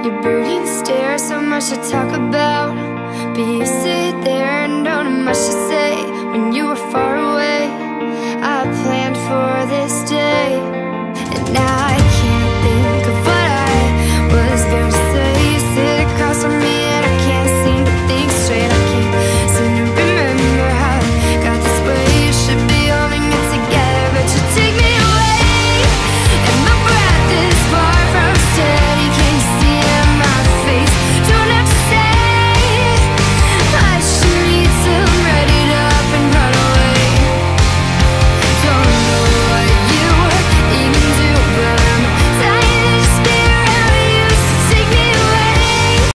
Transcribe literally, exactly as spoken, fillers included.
Your brooding stare, so much to talk about, but you sit